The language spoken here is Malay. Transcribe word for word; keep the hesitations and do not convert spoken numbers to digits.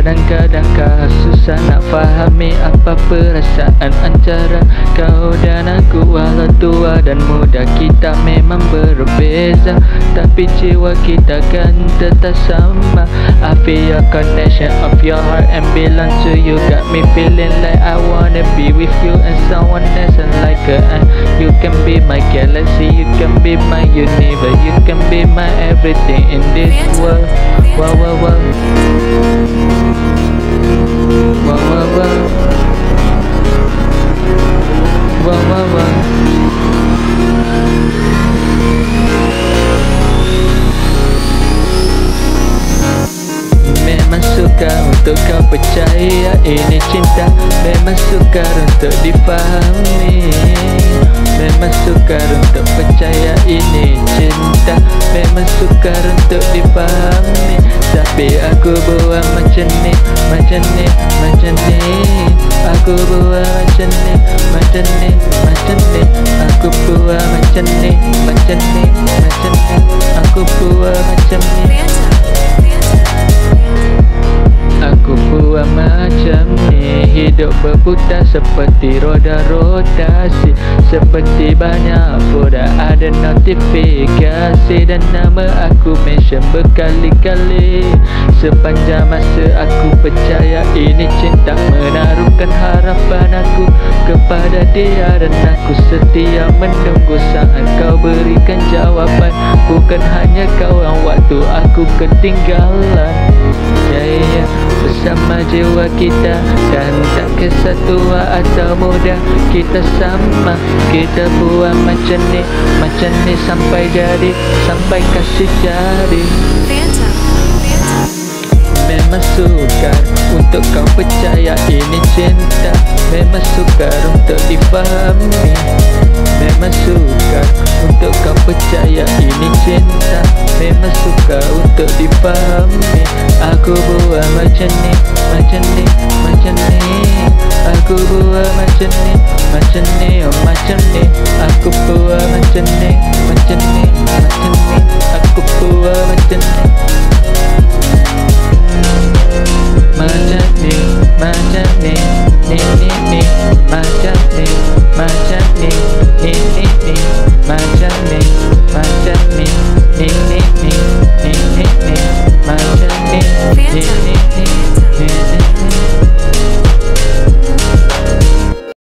Kadang-kadang kau susah nak fahami apa perasaan antara kau dan aku. Walau tua dan muda kita memang berbeza, tapi jiwa kita kan tetap sama. I feel your connection of your heart and belong to you. Got me feeling like I wanna be with you and someone else and like a and you can be my galaxy, you can be my universe, you can be my everything in this world. Wow, wow, wow. Wow, wow, wow. Wow, wow, wow. Memang sukar untuk kau percaya ini cinta, memang sukar untuk difahami. Memang sukar untuk percaya ini cinta, memang sukar untuk difahami. Tapi aku buat macam ni, macam ni, macam ni. Aku buat macam ni, macam ni, macam ni. Aku buat macam ni, macam ni, macam ni. Aku buat macam ni. Aku buat macam ni. Hidup berputar seperti roda rotasi, seperti banyak folder ada notifikasi, dan nama aku mention berkali-kali. Sepanjang masa aku percaya ini cinta, menaruhkan harapan aku kepada dia, dan aku setia menunggu saat kau berikan jawapan. Bukan hanya kau yang waktu aku ketinggalan. Ya, ya, bersama jiwa kita, dan tak kisah tua atau muda, kita sama. Kita buat macam ni, macam ni sampai jadi, sampai kasih jadi. Memang sukar untuk kau percaya ini cinta, memang sukar untuk difahami. Memang sukar untuk kau percaya ini cinta, memang sukar untuk difahami. Aku buat macam ni, macam ni, macam ni. Aku buat macam ni, macam ni, oh macam ni. Aku buat macam ni, macam ni, macam ni. Aku buat macam ni.